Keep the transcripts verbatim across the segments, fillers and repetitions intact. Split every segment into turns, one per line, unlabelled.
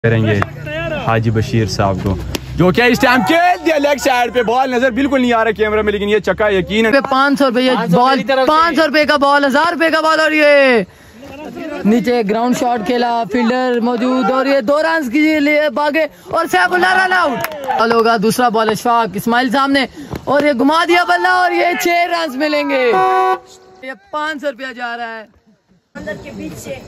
करेंगे हाजी बशीर साहब को, जो क्या इस टाइम खेल दिया लेग साइड पे। बॉल नजर बिल्कुल नहीं आ रहा कैमरा में, लेकिन ये चक्का यकीन है।
पाँच सौ रुपये बॉल, पाँच सौ रुपये का बॉल, हजार रुपये का बॉल, और ये नीचे ग्राउंड शॉट खेला, फील्डर मौजूद, और ये दो रन के लिए भागे और सैफुल्लाह रन आउट। बॉल होगा, दूसरा बॉल अशफाक इस्माइल सामने, और ये घुमा दिया बल्ला, और ये छह रन मिलेंगे। ये पाँच सौ रुपया जा रहा है अंदर के बीच से।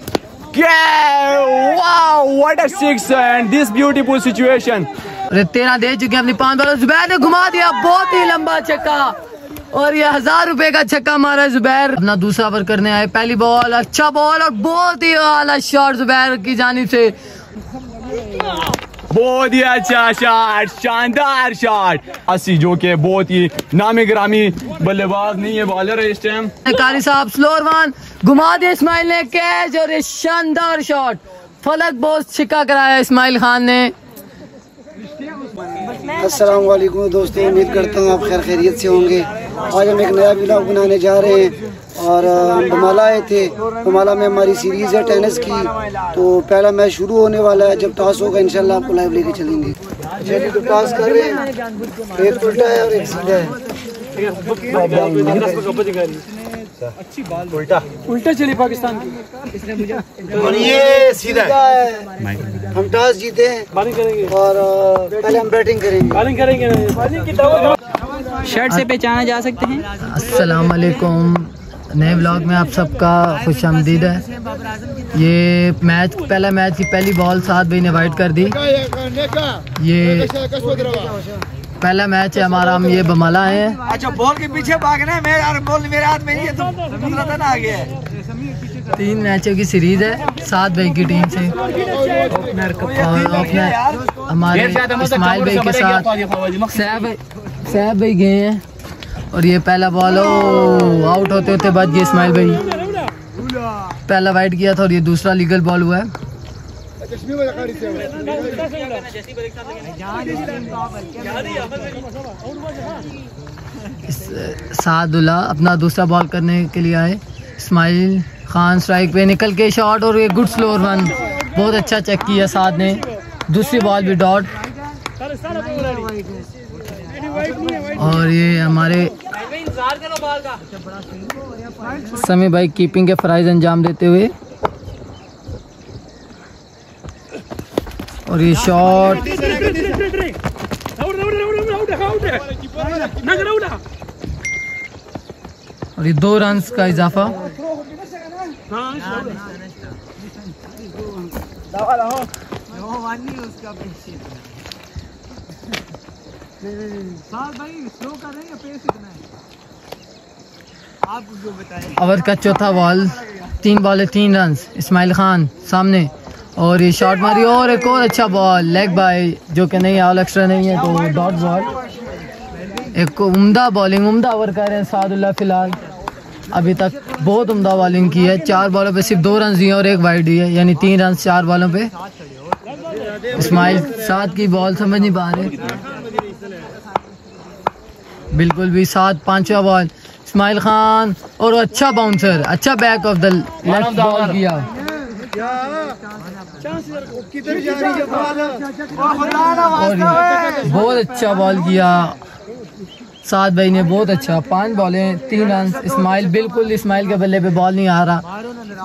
Wow, what a six and this beautiful situation.
तेरह दे चुके हैं अपनी पांच बॉल, जुबैर ने घुमा दिया, बहुत ही लंबा छक्का, और ये हजार रुपए का छक्का मारा जुबैर। अपना दूसरा ओवर करने आए, पहली बॉल अच्छा बॉल और बहुत ही आला शॉट जुबैर की जानिब से,
बहुत ही अच्छा शॉट, शानदार शॉट। अस्सी जो के बहुत ही नामी ग्रामी बल्लेबाज नहीं है, बॉलर है इस टाइम।
कारी साहब स्लोअर वन, घुमा दिया इस्माइल ने कैच, और ये शानदार शॉट, फलक बहुत छिक्का कराया इस्माइल खान ने।
अस्सलाम वालेकुम दोस्तों, उम्मीद करता हूँ आप खैर खैरियत से होंगे। आज हम एक नया व्लॉग बनाने जा रहे हैं, और हम बमाला आए थे। बमाला में हमारी सीरीज़ है टेनिस की, तो पहला मैच शुरू होने वाला है। जब टॉस होगा इंशाल्लाह आपको लाइव लेके चलेंगे। चलिए तो टॉस कर रहे हैं, एक उल्टा है और एक सीधा है।
अच्छी बाल उल्टा
उल्टा चली पाकिस्तान की, और ये सीधा है। हम टॉस जीते हैं, बॉलिंग करेंगे, और पहले हम बैटिंग करेंगे। बॉलिंग करेंगे बॉलिंग की
शर्ट से पहचाना जा सकते हैं।
अस्सलाम वालेकुम, नए व्लॉग में आप सबका खुश आमदीद है। ये मैच, पहला मैच की पहली बॉल सात भाई ने वाइट कर दी। ये पहला मैच है हमारा, हम ये बमाला आए हैं।
अच्छा, बॉल के पीछे भागना है, मैं यार बॉल मेरे हाथ में नहीं है, तो आ गया है।
तीन मैचों की सीरीज है सात भाई की टीम से, ओपनर ओपनर हमारे इस्माइल भाई के साथ सैफ सैफ भाई गए हैं, और ये पहला बॉल ओ आउट होते होते बच गए इस्माइल भाई। पहला वाइट किया था, और ये दूसरा लीगल बॉल हुआ है। सादुल्ला अपना दूसरा बॉल करने के लिए आए। इस्माइल खान स्ट्राइक पे निकल के शॉट, और ये गुड स्लोअर वन, बहुत अच्छा चेक किया साद ने। दूसरी बॉल भी डॉट, और ये हमारे समी भाई कीपिंग के फराइज अंजाम देते हुए, और ये शॉट, और ये दो रन का इजाफा। ओवर का चौथा बॉल, तीन बॉले तीन रन, इस्माइल खान सामने, और ये शॉट मारी, और एक और अच्छा बॉल लेग बाय, जो कि नहीं ऑल एक्स्ट्रा नहीं है, तो डॉट बॉल। एक उम्दा बॉलिंग, उम्दा ओवर कर रहे हैं सादुल्ला फिलहाल, अभी तक बहुत उम्दा बॉलिंग की है। चार बॉलों पे सिर्फ दो रन दिए और एक वाइड दी है, यानी तीन रन चार बॉलों पे। इस्माइल सात की बॉल समझ नहीं पा रहे बिल्कुल भी। सात पांचवा बॉल इस्माइल खान, और अच्छा बाउंसर, अच्छा back of the left ball किया, और बहुत अच्छा बॉल किया साद भाई ने, बहुत अच्छा। पांच बॉलें तीन रन। इस्माइल बिल्कुल, इस्माइल के बल्ले पे बॉल नहीं आ रहा,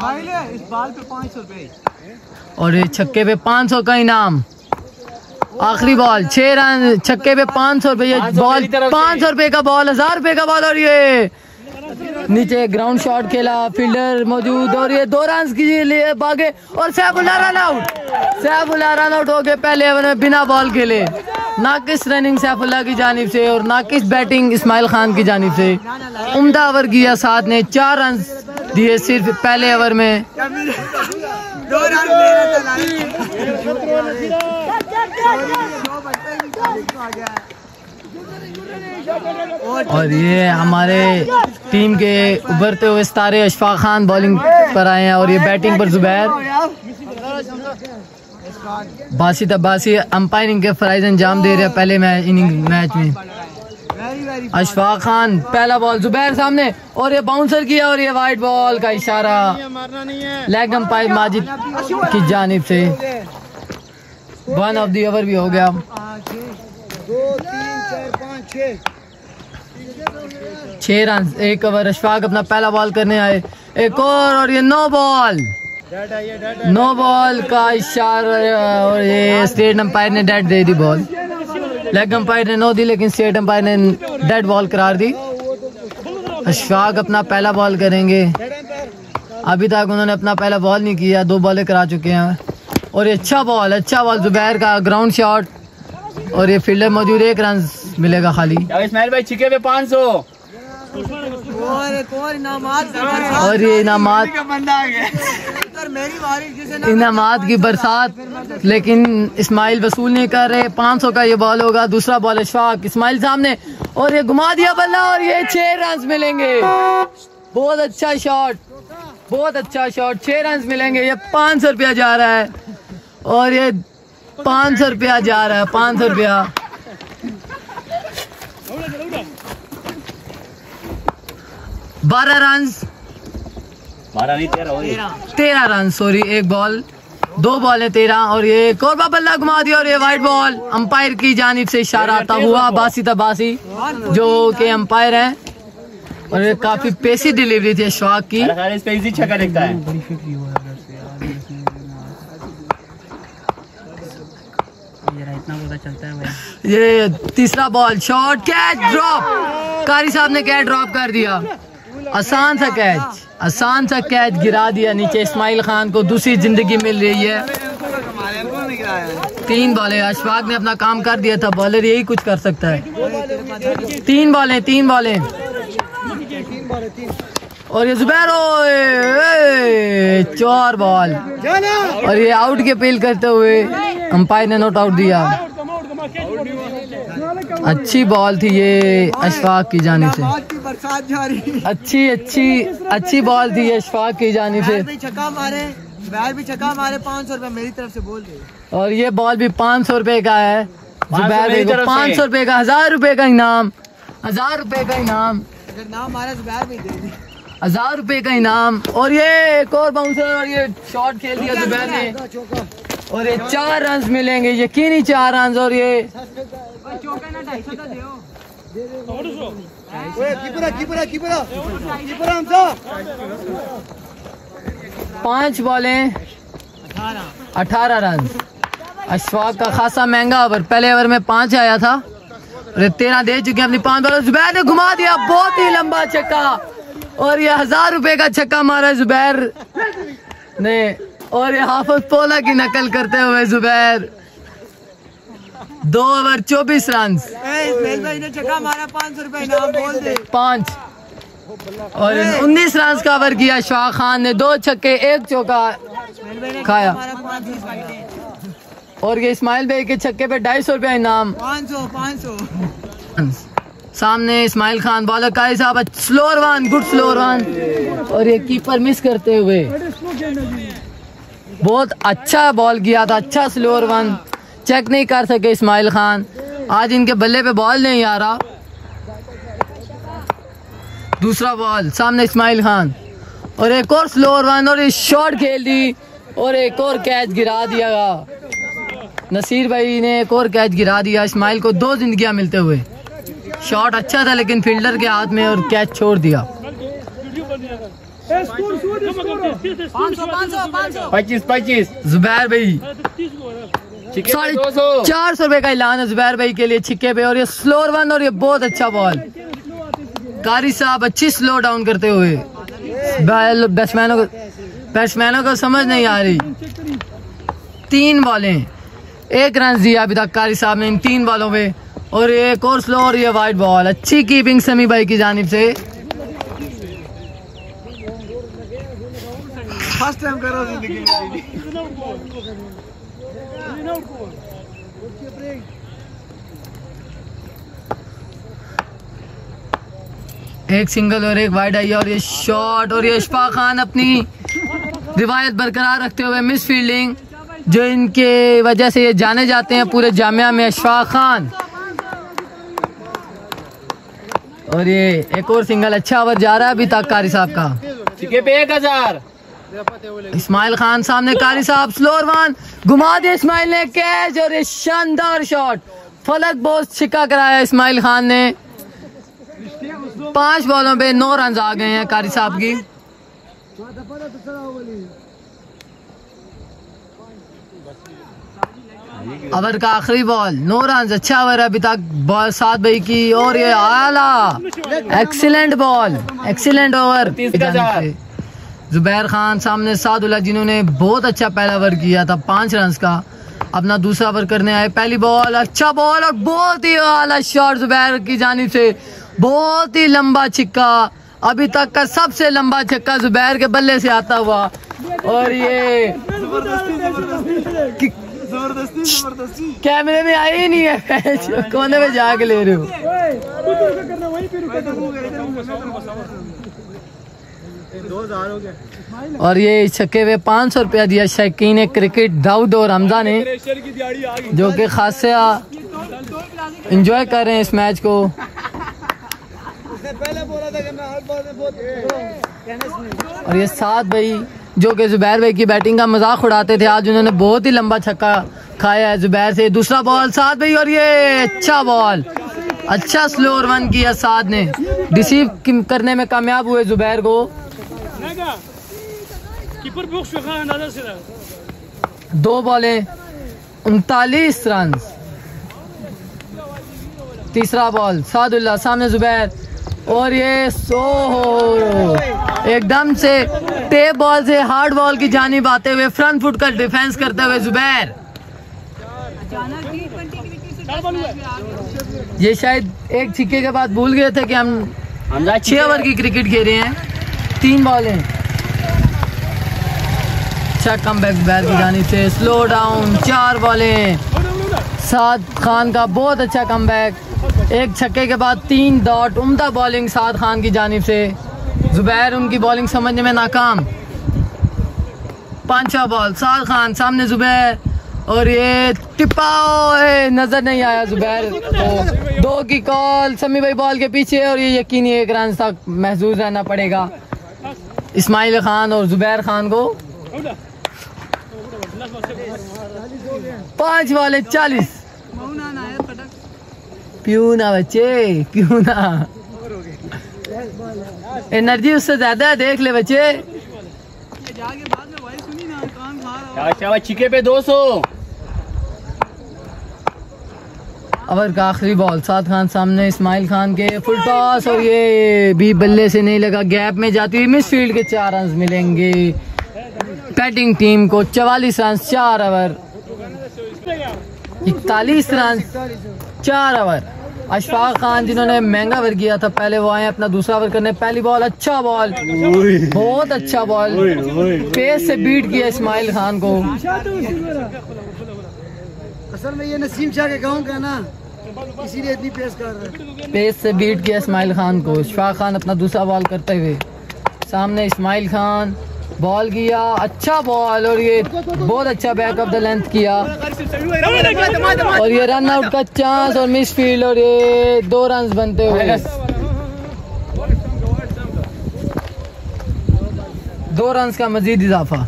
और ये छक्के पे पाँच सौ का इनाम। आखिरी बॉल छह रन, छक्के पे पाँच सौ रुपये बॉल, पाँच सौ रुपये का बॉल, हजार रुपये का बॉल, और ये नीचे ग्राउंड शॉट खेला, फील्डर मौजूद, और ये दो रन के लिए भागे, और Saifullah run out. Saifullah run out हो गए पहले ओवर में बिना बॉल खेले। नाकिस रनिंग सैफुल्लाह की जानिब से, और नाकिस बैटिंग इस्माइल खान की जानिब से। उम्दा ओवर किया साथ ने, चार रन दिए सिर्फ पहले ओवर में। और ये हमारे टीम के उभरते हुए सितारे अशफाक खान बॉलिंग पर आए हैं, और ये बैटिंग पर जुबैर। बासित अब्बासी अंपायरिंग के फराइज अंजाम दे रहे हैं पहले मैच इनिंग मैच में। अशफाक खान पहला बॉल जुबैर सामने और ये बाउंसर किया और ये वाइट बॉल का इशारा लेग अंपायर माजिद की जानिब से। वन ऑफ दी ओवर भी हो गया।
दो तीन चार पाँच छः
छह रन एक ओवर। अशफाक अपना पहला बॉल करने आए, एक और और ये नो बॉल, नो बॉल का इशारा और ये स्टेट अंपायर ने डेड दे दी बॉल। लेग अंपायर ने नो दी लेकिन स्टेट अंपायर ने डेड बॉल करार दी। अशफाक अपना पहला बॉल करेंगे। अभी तक उन्होंने अपना पहला बॉल नहीं किया, दो बॉलें करा चुके हैं। और ये अच्छा बॉल, अच्छा बॉल जुबैर का ग्राउंड शॉट और ये फील्डर मौजूद, एक रन मिलेगा खाली।
इस्माइल भाई छिके पे पाँच सौ
और ये इनामात इनामात की बरसात, लेकिन इस्माइल वसूल नहीं कर रहे। पाँच सौ का ये बॉल होगा। दूसरा बॉल अशफाक, इस्माइल सामने और ये घुमा दिया बल्ला और ये छह रन मिलेंगे। बहुत अच्छा शॉट, बहुत अच्छा शॉट, छह रन मिलेंगे। ये पाँच सौ रुपया जा रहा है और ये पाँच सौ रुपया जा रहा है, पाँच सौ रुपया। बारह रन
बारह नहीं तेरह हो गया।
तेरह रन सॉरी, एक बॉल दो बॉल है तेरह और ये कोरबा बल्ला घुमा दिया और ये वाइट बॉल। अंपायर की जानिब से इशारा आता हुआ बासी तबासी जो के अंपायर हैं और ये काफी पेसी डिलीवरी थी अशफाक की।
इस पे इजी छक्का दिखता है।
ये तीसरा बॉल, शॉट, कैच, ड्रॉप। कारी साहब ने कैच ड्रॉप कर दिया। आसान सा कैच, आसान सा कैच गिरा दिया नीचे। इस्माइल खान को दूसरी जिंदगी मिल रही है। तीन बॉलें, अशफाक ने अपना काम कर दिया था। बॉलर यही कुछ कर सकता है। तीन बॉलें, तीन बॉलें और ये जुबैर चार बॉल और ये आउट की अपील करते हुए अंपायर ने नॉट आउट दिया। अच्छी बॉल थी ये अशफाक की जानिब से, अच्छी अच्छी अच्छी बॉल थी अशफाक की जानिब से।
छक्का मारे, जुबैर भी छक्का मारे। पाँच सौ रुपए मेरी तरफ से बोल दे।
और ये बॉल भी पाँच सौ रुपए का है। जुबैर को पाँच सौ रुपए का, हजार रुपए का इनाम, हजार रुपए का इनाम।
अगर नाम मारा जुबैर भी दे दी।
हजार रुपए का इनाम और ये एक और बाउंसर और ये शॉट खेल दिया जुबैर ने और ये चार रन मिलेंगे, यकीनी चार रन। और ये पांच बॉलें अठारह रन। अशफाक का खासा महंगा ओवर, पहले ओवर में पांच आया था और तेरह दे चुके हैं अपनी पांच बॉल। जुबैर ने घुमा दिया, बहुत ही लंबा छक्का और ये हजार रुपए का छक्का मारा जुबैर ने। और ये हाफिज पोला की नकल करते हुए जुबैर, दो ओवर चौबीस रन।
ने छक्का मारा, पाँच सौ रुपए इनाम बोल दे।
पांच और उन्नीस रन का ओवर किया अशफाक खान ने, दो छक्के एक चौका खाया। और ये इस्माइल भाई के छक्के पे ढाई सौ रुपया इनाम।
पाँच सौ पाँच सौ
सामने इस्माइल खान, बॉलर कारी साहब, slower one, good slower one और ये कीपर मिस करते हुए बहुत अच्छा बॉल किया था, अच्छा स्लोअर वन, चेक नहीं कर सके इस्माइल खान। आज इनके बल्ले पे बॉल नहीं आ रहा। दूसरा बॉल, सामने इस्माइल खान और एक और स्लोअर वन और ये शॉट खेल दी और एक और कैच गिरा दिया। नसीर भाई ने एक और कैच गिरा दिया, इस्माइल को दो जिंदगियां मिलते हुए। शॉट अच्छा था लेकिन फील्डर के हाथ में और कैच छोड़ दिया।
पच्चीस पच्चीस
जुबैर भाई साढ़े चार सौ रुपए का ऐलान है जुबैर भाई के लिए छिक्के पे और ये स्लोअर वन और ये बहुत अच्छा बॉल। कारी साहब अच्छी स्लो डाउन करते हुए, बैट्समैनों को बैट्समैनों को समझ नहीं आ रही। तीन बॉलें, एक रन दिया अभी तक कारी साहब ने इन तीन बॉलों पे और एक और स्लो और ये वाइट बॉल। अच्छी कीपिंग समी भाई की जानिब से।
फर्स्ट टाइम करो जिंदगी में।
एक सिंगल और एक वाइड आई और ये शॉट और ये अशफाक खान अपनी रिवायत बरकरार रखते हुए मिस फील्डिंग जो इनके वजह से ये जाने जाते हैं पूरे जामिया में, अशफाक खान। और ये एक और सिंगल, अच्छा ओवर जा रहा है अभी तक कारी साहब का।
छिके पे एक हजार
इस्माइल खान सामने, कारी साहब स्लोअर वन, घुमा दिया इस्माइल ने कैच और ये शानदार शॉट, फलक बोस छिक्का कराया इस्माइल खान ने। पांच बॉलों पे नौ रन आ गए हैं कारी साहब की। ओवर का आखिरी बॉल, नो रन, अच्छा ओवर अभी तक बॉल सात भाई की और ये आला excellent ball, excellent over. Zubair Khan सामने सादुल्ला जिन्होंने बहुत अच्छा पहला ओवर किया था पांच रन का, अपना दूसरा ओवर करने आए। पहली बॉल अच्छा बॉल और बहुत ही आला शॉट जुबैर की जानिब से, बहुत ही लंबा छिक्का, अभी तक का सबसे लंबा छक्का जुबैर के बल्ले से आता हुआ। और ये
जबरदस्ती जबरदस्ती
कैमरे में आई ही नहीं है, कोने में जाके ले रहे हो। और ये छक्के पे पाँच सौ रुपया दिया शकीन क्रिकेट दाऊद और हमजा ने, जो कि खासा एंजॉय कर रहे हैं इस मैच को। और ये सात भाई जो कि जुबैर भाई की बैटिंग का मजाक उड़ाते थे, आज उन्होंने बहुत ही लंबा छक्का खाया है जुबैर से। दूसरा बॉल सात भाई और ये अच्छा बॉल, अच्छा स्लोअर वन किया साद ने, रिसीव करने में कामयाब हुए जुबैर को। दो बॉलें उनतालीस रन। तीसरा बॉल सादुल्ला सामने जुबैर और ये सो एकदम से टेप बॉल से हार्ड बॉल की जानिब आते हुए फ्रंट फुट का डिफेंस करते हुए जुबैर। ये शायद एक छिक्के के बाद भूल गए थे कि हम छह ओवर की क्रिकेट खेल रहे हैं। तीन बॉलें, अच्छा कमबैक जुबैर की जानिब से, स्लो डाउन, चार बॉलें, साद खान का बहुत अच्छा कमबैक, एक छक्के के बाद तीन डॉट, उम्दा बॉलिंग साद खान की जानिब से। जुबैर उनकी बॉलिंग समझने में नाकाम। पांचवा बॉल साद खान सामने जुबैर और ये टिप्पा नजर नहीं आया जुबैर को। दो की कॉल, समी भाई बॉल के पीछे और ये यकीनी एक रन तक महसूस रहना पड़ेगा इस्माइल खान और जुबैर खान को। पांच बॉले चालीस। क्यों ना बच्चे, क्यों ना, एनर्जी उससे ज्यादा है, देख ले बच्चे।
छिके पे दो सौ।
ओवर का आखिरी बॉल साद खान सामने इस्माइल खान के, फुल टॉस और ये भी बल्ले से नहीं लगा, गैप में जाती हुई मिस फील्ड के चार रन मिलेंगे बैटिंग टीम को। चवालीस रन चार ओवर, इकतालीस रन चार ओवर। अशफाक खान जिन्होंने महंगा ओवर किया था पहले, वो आए अपना दूसरा ओवर करने। पहली बॉल अच्छा बॉल, बहुत अच्छा बॉल, पेस से बीट किया इस्माइल खान को।
असल में ये नसीम शाह के गांव का ना, इसीलिए इतनी पेस कर रहा है।
पेस से बीट किया इस्माइल खान को। अशफाक खान अपना दूसरा बॉल करते हुए सामने इस्माइल खान बॉल किया, अच्छा बॉल और ये बहुत अच्छा बैक ऑफ द लेंथ किया और ये रन आउट का चांस और मिस फील्ड और ये दो रन बनते हुए, दो रन का मजीद इजाफा।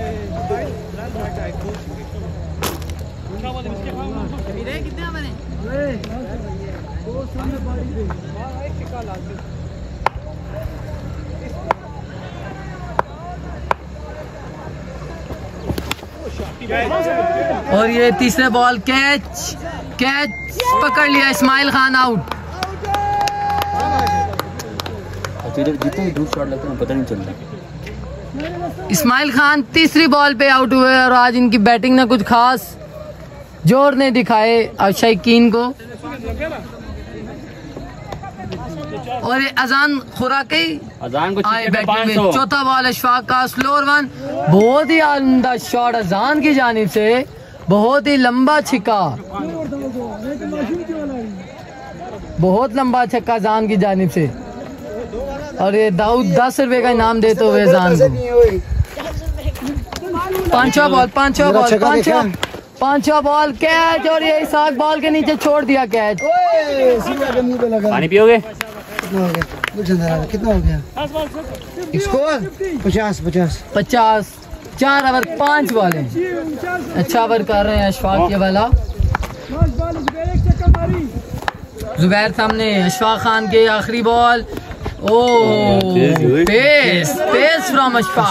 और ये तीसरे बॉल कैच, कैच पकड़ लिया इस्माइल खान, आउट।
जितने दूर शॉट लगता है पता नहीं चलता।
इस्माइल खान तीसरी बॉल पे आउट हुए और आज इनकी बैटिंग ने कुछ खास जोर ने दिखाए शकीन को। और ये अजान खुराकी
अजान को
आए बैटिंग में। चौथा बॉल अशफाक का स्लोअर वन, बहुत ही आमदा शॉट अजान की जानिब से, बहुत ही लंबा छिक्का, बहुत लंबा छक्का अजान की जानिब से। और ये दाऊद दस रुपए का इनाम देते हुए अजान को। पांचवा बॉल, पांचवा बॉल, पांचवा पांचवा बॉल कैच और ये इसाक बॉल के नीचे छोड़ दिया कैच।
पानी पियोगे?
कितना हो गया स्कोर? पचास पचास
पचास। चार ओवर पांच बॉल है। अच्छा ओवर कर रहे हैं अशफाक ये वाला। जुबैर सामने अशफाक खान के आखिरी ball. Oh pace pace from Ashfaq.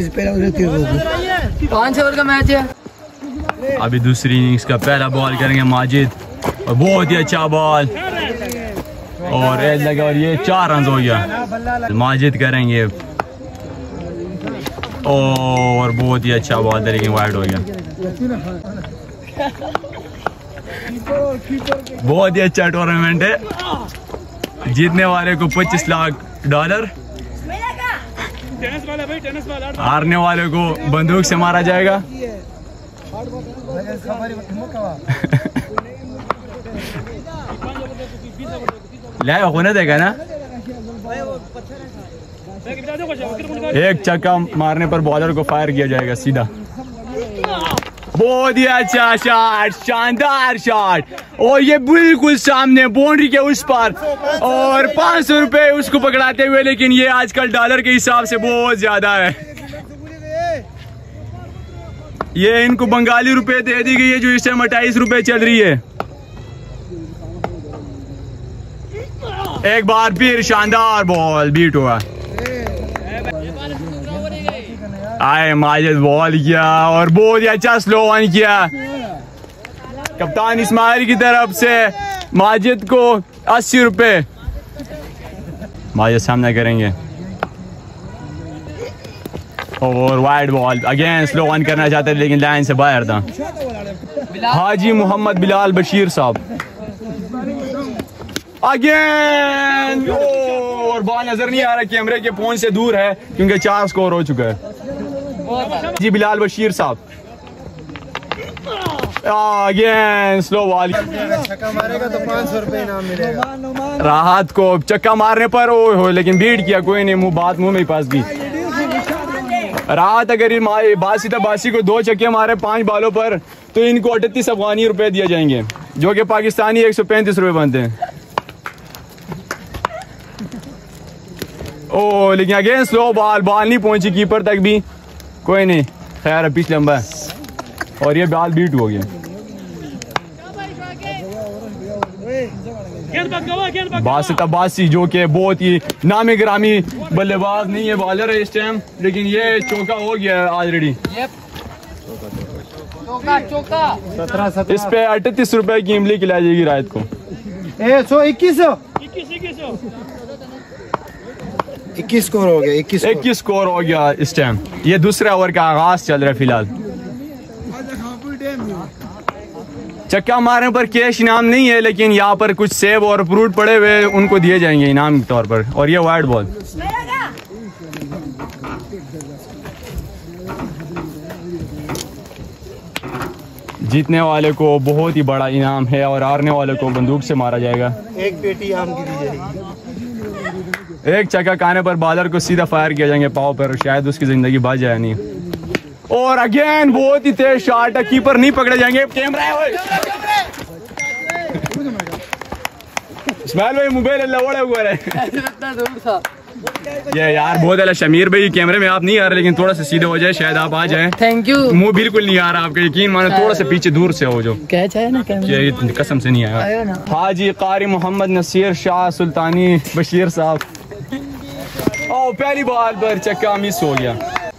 पांच ओवर का मैच है।
अभी दूसरी इनिंग्स का पहला बॉल करेंगे माजिद और बहुत ही अच्छा बॉल और एज लगा और ये चार रन हो गया। माजिद करेंगे और बहुत ही अच्छा बॉल करेंगे, वाइड हो गया। बहुत ही अच्छा टूर्नामेंट है। जीतने वाले को पच्चीस लाख डॉलर, हारने वाले को बंदूक से मारा जाएगा। लाया होने देगा ना। एक चक्का मारने पर बॉलर को फायर किया जाएगा सीधा। बहुत ही अच्छा शॉट, शानदार शॉट और ये बिल्कुल सामने बाउंड्री के उस पर और पाँच सौ रुपए उसको पकड़ाते हुए, लेकिन ये आजकल डॉलर के हिसाब से बहुत ज्यादा है। ये इनको बंगाली रुपए दे दी गई है जो इस टाइम अट्ठाईस रुपए चल रही है। एक बार फिर शानदार बॉल बीट हुआ। आए माजिद बॉल किया और बहुत ही अच्छा स्लो ऑन किया। कप्तान इस्माइल की तरफ से माजिद को अस्सी रुपए। माजिद सामना करेंगे और wide ball again slow on करना चाहते थे लेकिन लाइन से बाहर था। हाजी मोहम्मद बिलाल बशीर साहब अगेन और बॉल नजर नहीं आ रहा, कैमरे के पहुंच से दूर है क्योंकि चार स्कोर हो चुका है। जी बिलाल बशीर साहब अगेन स्लो बॉल।
छक्का मारेगा तो पाँच सौ रुपए इनाम मिलेगा।
राहत को चक्का मारने पर ओ हो लेकिन बीट किया, कोई नहीं, मुंह बात मुंह में पास गई। राहत अगर बासी बासी को दो चक्के मारे पांच बालों पर तो इनको अड़तीस अफगानी रुपए दिए जाएंगे जो कि पाकिस्तानी एक सौ पैंतीस रुपए बनते हैं। ओ लेकिन अगेन स्लो बॉल, बॉल नहीं पहुंची कीपर तक भी, कोई नहीं, खैर पिच लंबा है और ये बॉल बीट हो गया। बासित अब्बासी जो कि बहुत ही नामी ग्रामी बल्लेबाज नहीं है, बॉलर है इस टाइम, लेकिन ये चौका हो गया है ऑलरेडी। इस पे अड़तीस रुपए की इमली खिलाई जाएगी रात को।
सौ इक्कीस सौ इक्कीस स्कोर हो गया। इक्कीस
इक्कीस स्कोर हो गया इस टाइम। ये दूसरे ओवर का आगाज चल रहा है फिलहाल। चक्का मारने पर कैश इनाम नहीं है लेकिन यहाँ पर कुछ सेब और फ्रूट पड़े हुए उनको दिए जाएंगे इनाम के तौर पर। और ये वाइड बॉल जीतने वाले को बहुत ही बड़ा इनाम है और हारने वाले को बंदूक से मारा जाएगा।
एक पेटी आम की दी जाएगी।
एक चक्का खाने पर बॉलर को सीधा फायर किया जाएंगे पाव पर, शायद उसकी जिंदगी बच जाए नहीं। और अगेन बहुत ही तेज शॉट है, कीपर नहीं पकड़े जाएंगे। कैमरा है इस्माइल भाई, मोबाइल लवड़ा हुआ है। ये यार बहुत अच्छा शमीर भाई, कैमरे में आप नहीं आ रहे लेकिन थोड़ा सा सीधे हो जाए, शायद आप आ जाए।
Thank you.
मुंह बिल्कुल नहीं आ रहा आपका, यकीन मानो, थोड़ा सा पीछे दूर से हो जो
क्या चाहे ना कैमरे,
कसम से नहीं आया। हाजी कारी मोहम्मद नसीर शाह सुल्तानी बशीर साहब। ओ पहली बॉल पर चक्का मिस हो गया।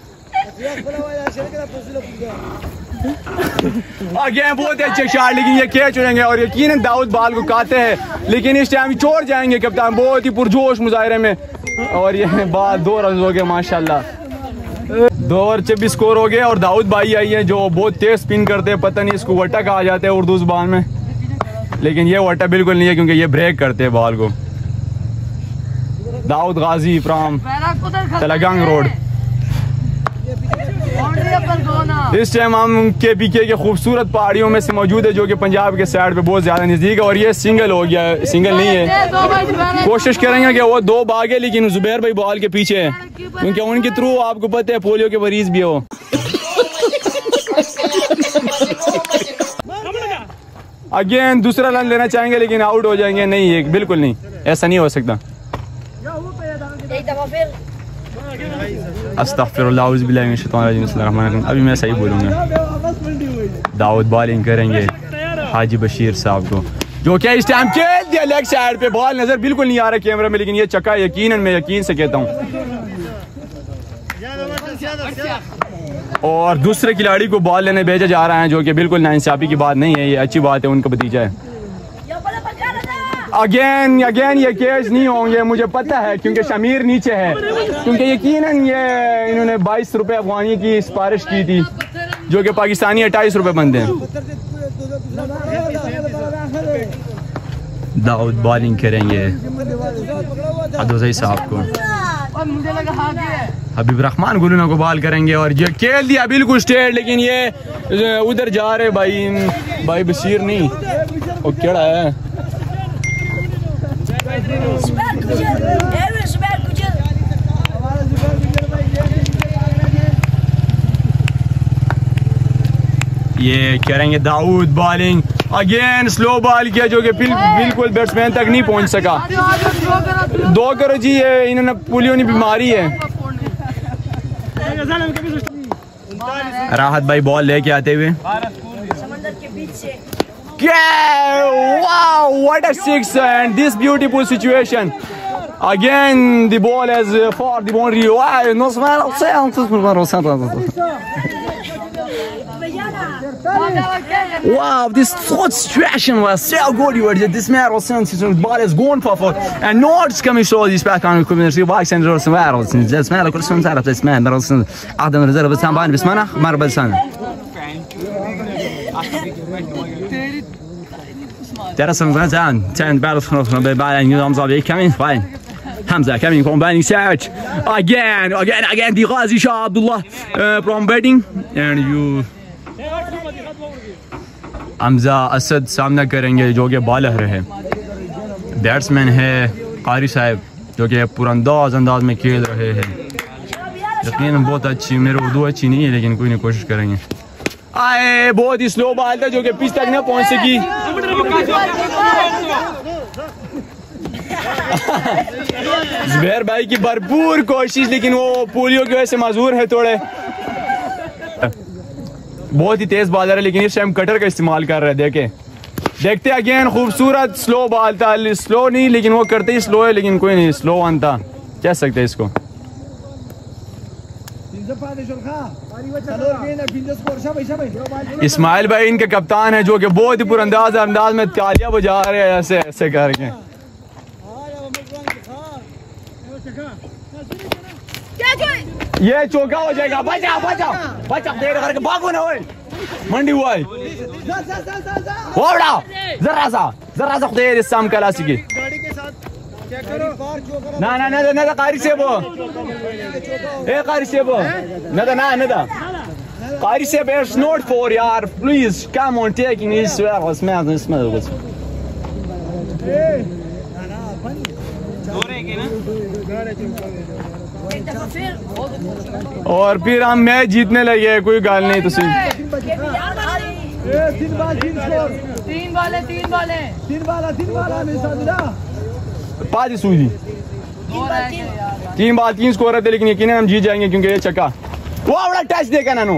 आगे बहुत अच्छे शॉट लेकिन ये कैच हो जाएंगे और यकीनन दाऊद बॉल को काटे हैं लेकिन इस टाइम छोड़ जाएंगे कप्तान बहुत ही पुरजोश मुजाहरे में। और ये बॉल दो रन हो गए माशाल्लाह। दो ओवर छब्बीस स्कोर हो गए और दाऊद भाई आई है जो बहुत तेज स्पिन करते हैं, पता नहीं इसको वट्टा कहा जाता है उर्दू जुबान में, लेकिन ये वट्टा बिल्कुल नहीं है क्योंकि ये ब्रेक करते हैं बॉल को। Daud Ghazi from Talagang road. इस टाइम हम के पी के खूबसूरत पहाड़ियों में से मौजूद है जो कि पंजाब के साइड पे बहुत ज्यादा नजदीक है और ये सिंगल हो गया, सिंगल नहीं है। कोशिश करेंगे कि वो दो भागे लेकिन जुबैर भाई बॉल के पीछे है क्योंकि उनके थ्रू आपको पता है पोलियो के मरीज भी हो। अगेन दूसरा रन लेना चाहेंगे लेकिन आउट हो जाएंगे। नहीं, एक बिल्कुल नहीं, ऐसा नहीं हो सकता। अस्तगफिरुल्लाह औज़ु बिल्लाहि मिनश शैतानिर रजीम, बिस्मिल्लाहिर्रहमानिर्रहीम। अभी मैं सही बोलूँगा। दाऊद बॉलिंग करेंगे हाजी बशीर साहब को, जो क्या इस टाइम खेल दिया लेग साइड पे। बॉल नजर बिल्कुल नहीं आ रहा कैमरा में, लेकिन ये चक्का यकीनन मैं यकीन से कहता हूँ। और दूसरे खिलाड़ी को बॉल लेने भेजा जा रहा है, जो कि बिल्कुल नाइंसाफी की बात नहीं है, ये अच्छी बात है, उनका भतीजा है। अगेन अगेन ये कैच नहीं होंगे, मुझे पता है, क्योंकि शमीर नीचे है, क्योंकि यकीनन ये इन्होंने बाईस रुपए अफगानी की सिफारिश की थी, जो कि पाकिस्तानी अट्ठाईस रुपए बनते हैं। दाऊद बॉलिंग करेंगे अदोजई साहब को, हबीब रहमान गुलूना को बॉल करेंगे, और ये खेल दिया बिल्कुल स्ट्रेट, लेकिन ये उधर जा रहे भाई भाई बशीर नहीं, वो केड़ा है ये करेंगे Daud bowling. Again slow ball किया, जो कि बिल्कुल बैट्समैन तक नहीं पहुंच सका। दो करो जी, ये इन्होंने पोलियो की बीमारी है। राहत भाई बॉल लेके आते हुए, wow, what a six and this beautiful situation. Again the ball is for the boundary. Wow, no smell. Wow, this thought situation was so good. You were this man was saying the ball is going for four and not coming so this back on community box and Rosen Barrels. This man could some out of this man Rosen Adam Reserve Samban Bismana Marble Sun. There are some down ten battles from the buying arms of coming fine. Hamza coming from Banning Search again, again, again. The Ghazi Shah Abdullah uh, from betting and you Hamza Asad सामना करेंगे, जो कि bowler है, batsman है कारी साहब, जो कि पुरंदाज अंदाज में खेल रहे हैं। यकीन बहुत अच्छी, मेरी उर्दू अच्छी नहीं है, लेकिन कोई नहीं, कोशिश करेंगे। आए बहुत ही स्लो बॉल था, जो कि पिच तक न पहुंच सकी। जुबैर भाई की भरपूर कोशिश, लेकिन वो पोलियो की वजह से माजूर है थोड़े। बहुत ही तेज बॉलर है, लेकिन इस टाइम कटर का इस्तेमाल कर रहे हैं। देखे देखते अगेन खूबसूरत स्लो बॉल था, स्लो नहीं, लेकिन वो करते ही स्लो है, लेकिन कोई नहीं, स्लो वन था, कह सकते हैं इसको। इस्माइल भाई इनके कप्तान है, जो कि बहुत ही पुरंदाज अंदाज में तालियां बजा रहे हैं ऐसे ऐसे करके। ये चौका हो जाएगा, बचाओ बचाओ बचाओ, देर करके भागो ना, ओए मंडी हुआ है, जरा सा जरा सा देर इस शाम कलासी की ना ना ना ना कारी से वो ए कारी से वो ना ना ना कारी से बेस नोट फॉर यार, please come on taking this where smash smash और फिर हम मैच जीतने लगे, कोई गाल नहीं। तो तीन बाल तीन स्कोर, तीन बाल तीन बाल तीन बाल तीन बाल पाँच सूजी, तीन बाल तीन स्कोर है, लेकिन यकीनन हम जीत जाएंगे, क्योंकि ये चक्का वो बड़ा टच देखा नानो।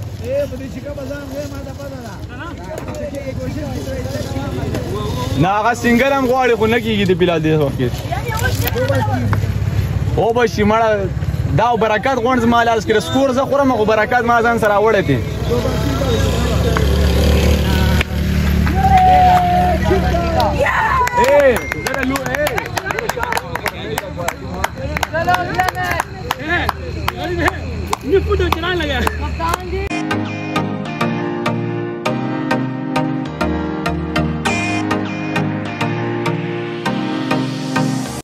ना सिंगल हम गोड़े को नकी की पिला दे ओ बस मड़ा दाव बरकत गोंड माल आज के स्कोर ज खुरम को बरकत मा जान सरा वड़े थे। ए जरा लू ए चलो चलो ए निपुट चला लगा कप्तान जी।